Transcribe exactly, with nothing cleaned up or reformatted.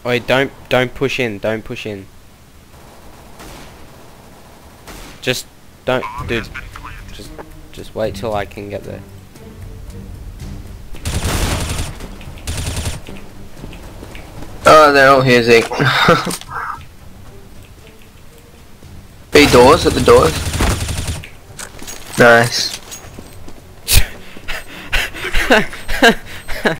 Wait, don't don't push in. Don't push in. Just don't, dude. Just just wait till I can get there. Oh, they're all here, Zeke. B doors, at the doors. Nice.